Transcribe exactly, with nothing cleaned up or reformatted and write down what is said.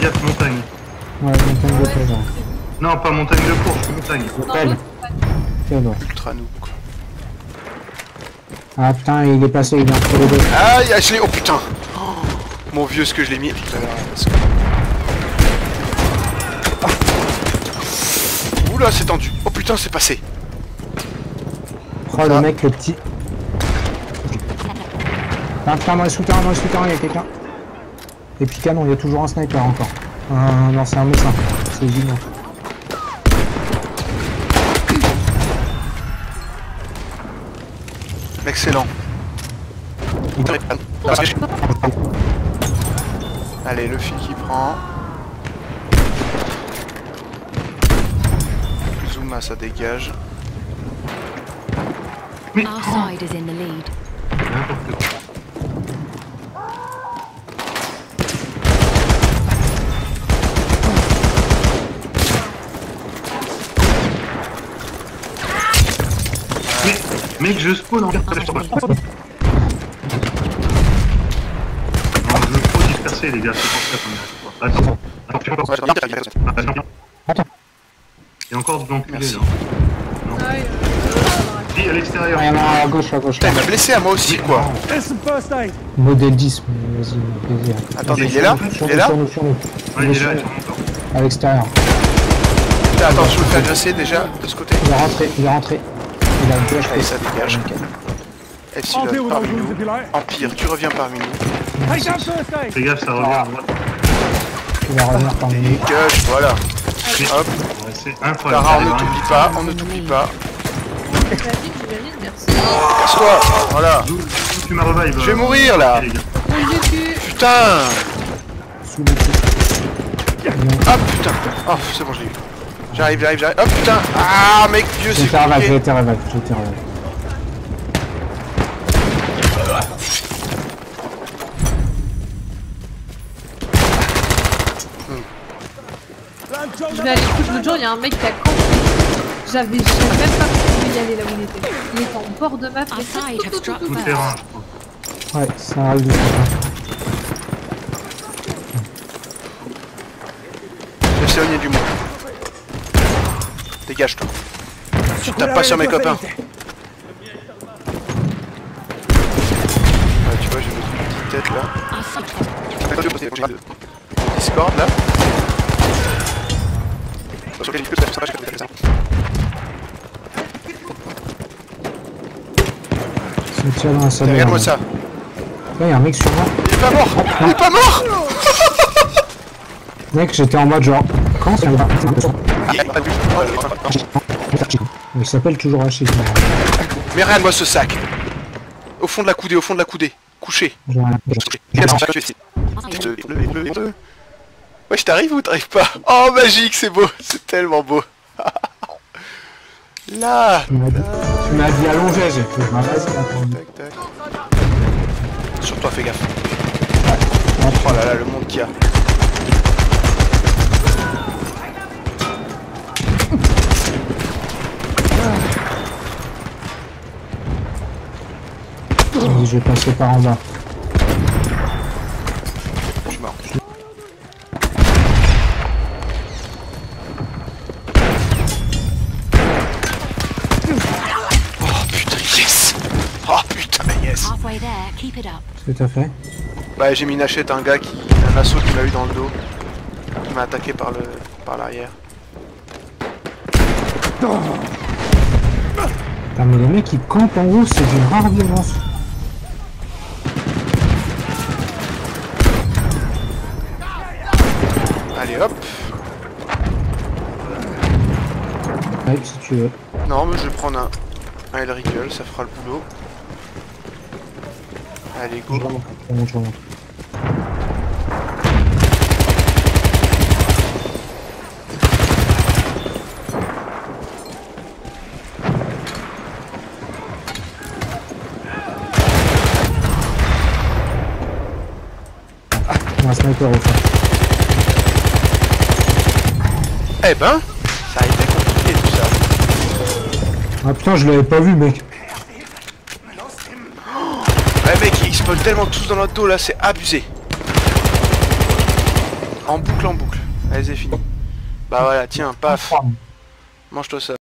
gaffe, montagne. Ouais, montagne de pelle. Non, pas montagne de course, montagne. De pelle. Pelle, ouais. Ultra noob quoi. Ah putain, il est passé, il est entre les deux. Aïe, aïe, je l'ai. Oh putain. Oh, mon vieux, ce que je l'ai mis. Tout à l'heure, parce que... Oula, c'est tendu. Oh putain, c'est passé. Oh le mec, le petit. Ah putain, dans les souterrains, dans les souterrains, il y a quelqu'un. Et puis canon, il y a toujours un sniper encore. Euh, non, c'est un médecin. C'est évident. Excellent. Allez, le fil qui prend. Zuma, ça dégage. Mais... Our side is in the lead. N'importe quoi. Mais, mec, je spawn en fait. Non, je veux trop disperser les gars, c'est pour ça qu'on y arrive pas. Attends, attends, Attends. il y a encore de l'enculé Merci. là. Non. Dis à l'extérieur. Ah, il y en a à gauche, à gauche. Putain, il m'a blessé à moi aussi quoi. Modèle dix, mais vas-y, plaisir. Attendez, il est là? Sur Il est nous, là? sur nous, sur nous. Ouais, il est là, il est encore. À l'extérieur. Putain, attends, je me fais agresser déjà de ce côté. Il est rentré, il est rentré. Il a une flèche. Allez, ça dégage. Epsilon parmi nous. Empire, tu reviens parmi nous. Fais gaffe, ça revient à droite. Il va revenir parmi nous. Dégage, voilà. Hop, Ouais, c'est incroyable. Tara, on ne t'oublie pas, on ne t'oublie pas. J'imagine, j'imagine, merci. Casse-toi, voilà. D'où tu m'as revive. Je vais mourir là. les gars. Putain. Sous le pied. Ah putain. Oh, c'est bon, je l'ai eu. J'arrive, j'arrive, j'arrive. Oh putain. Ah mec, Dieu, J'ai c'est été revive, j'ai compliqué. été revive, j'ai été revive. Je vais aller écoute, l'autre jour, il y a un mec qui a campé. J'avais, je savais même pas où il y aller là où il était. Il était en bord de map. Our side have struck Tout first. terrain, je crois. Ouais, ça arrive du terrain. Le s'éloigner du monde. Dégage-toi. Tu tapes pas sur mes copains. Ouais, tu vois, j'ai une petite tête là. Our side have Discord là. Sur lequel il peut se faire ça, ça. C'est tir dans la salle. Regarde-moi ça. Là, il y a un mec sur moi. Il est pas mort. Il est pas mort. Mec, j'étais en mode genre. Comment ça va? Il s'appelle toujours H. Mais regarde-moi ce sac. Au fond de la coudée, au fond de la coudée. Couché. Ouais, je t'arrive ou t'arrives pas? Oh, magique, c'est beau. C'est tellement beau. Là. Tu m'as dit, tu m'as dit allongé, j'ai fait. Bah, vas-y, attends. Tac, tac. Sur toi, fais gaffe. Oh là là, le monde qu'il y a. Vas-y, je vais passer par en bas. Je suis mort. Oh putain, yes. Oh putain, yes. halfway there. Keep it up. Qu'est-ce que t'as fait? Bah j'ai mis une hachette à un gars qui... un assaut qui m'a eu dans le dos. Qui m'a attaqué par le... par l'arrière. Putain, mais les mecs qui campent en haut, c'est d'une rare violence. Allez hop. Ouais, si tu veux. Non mais je vais prendre un... un Elrical, ça fera le boulot. Allez Je go. remonte, je remonte, je remonte. Un sniper au fond. Eh ben, ça a été compliqué tout ça. Ah putain, je l'avais pas vu, mec. Ouais mec, ils spawnent tellement tous dans notre dos là, c'est abusé. En boucle, en boucle. Allez, c'est fini. Bah voilà, tiens, paf. Mange-toi ça.